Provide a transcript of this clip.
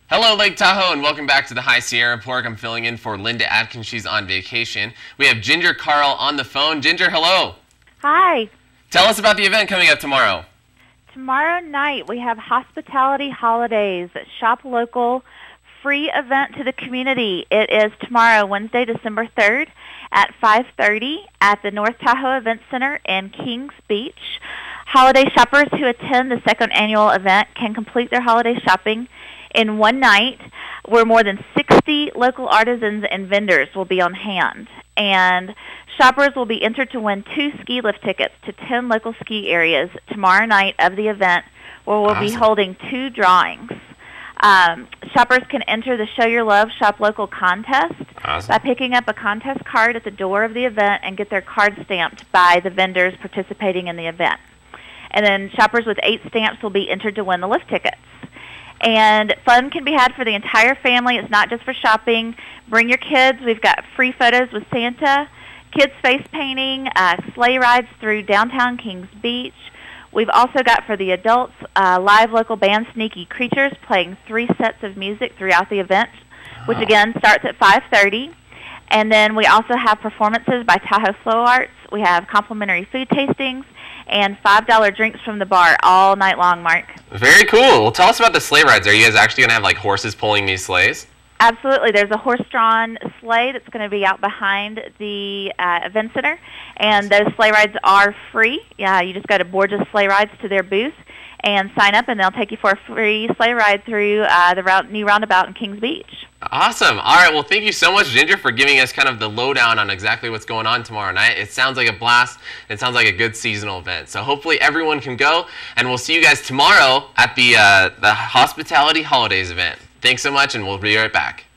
Hello, Lake Tahoe, and welcome back to the High Sierra Report. I'm filling in for Linda Atkins. She's on vacation. We have Ginger Carl on the phone. Ginger, hello. Hi. Tell us about the event coming up tomorrow. Tomorrow night we have Hospitality Holidays, Shop Local, free event to the community. It is tomorrow, Wednesday, December 3rd at 5:30 at the North Tahoe Event Center in Kings Beach. Holiday shoppers who attend the second annual event can complete their holiday shopping in one night, where more than 60 local artisans and vendors will be on hand. And shoppers will be entered to win 2 ski lift tickets to 10 local ski areas tomorrow night of the event, where we'll be holding 2 drawings. Shoppers can enter the Show Your Love Shop Local contest by picking up a contest card at the door of the event and get their card stamped by the vendors participating in the event. And then shoppers with 8 stamps will be entered to win the lift tickets. And fun can be had for the entire family. It's not just for shopping. Bring your kids. We've got free photos with Santa, kids face painting, sleigh rides through downtown Kings Beach. We've also got for the adults live local band Sneaky Creatures playing 3 sets of music throughout the event, which again starts at 5:30. And then we also have performances by Tahoe Flow Arts. We have complimentary food tastings and $5 drinks from the bar all night long, Mark. Very cool. Well, tell us about the sleigh rides. Are you guys actually going to have like horses pulling these sleighs? Absolutely. There's a horse-drawn sleigh that's going to be out behind the event center, and those sleigh rides are free. You just go to Borges Sleigh Rides to their booth and sign up, and they'll take you for a free sleigh ride through the new roundabout in Kings Beach. Awesome. All right. Well, thank you so much, Ginger, for giving us kind of the lowdown on exactly what's going on tomorrow night. It sounds like a blast. It sounds like a good seasonal event. So hopefully everyone can go, and we'll see you guys tomorrow at the Hospitality Holidays event. Thanks so much, and we'll be right back.